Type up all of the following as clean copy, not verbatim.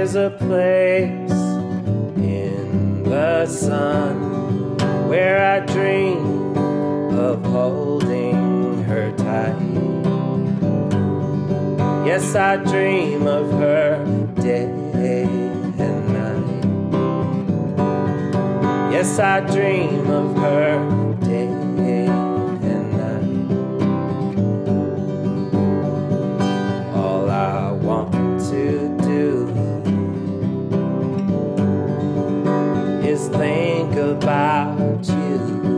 is a place in the sun where I dream of holding her tight. Yes, I dream of her day and night. Yes, I dream of her day and night. All I want to do is think about you.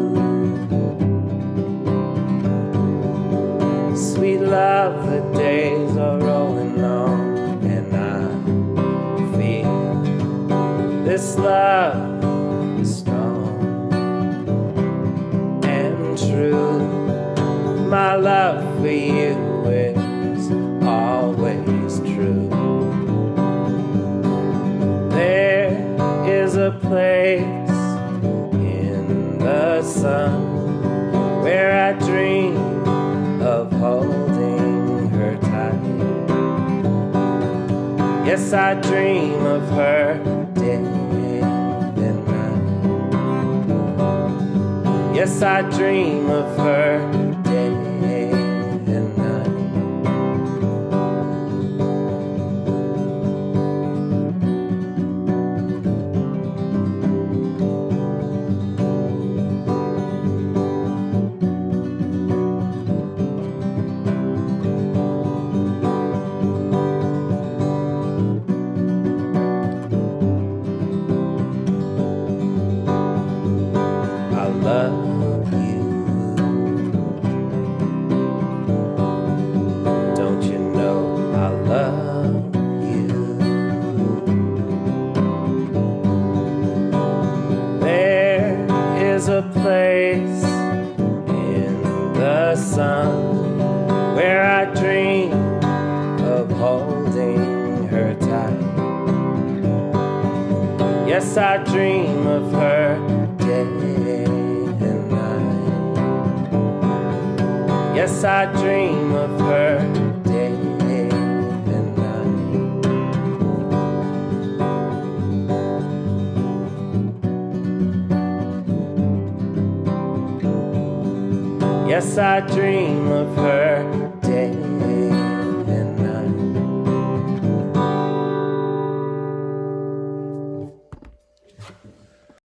Sweet love, the days are rolling on, and I feel this love is strong and true. My love for you is always true. There is a place in the sun where I dream of holding her tight. Yes, I dream of her day and night. Yes, I dream of her day and night. I love you. Don't you know I love you? There is a place in the sun where I dream of holding her tight. Yes, I dream of her day and night. Yes, I dream of her day and night. Yes, I dream of her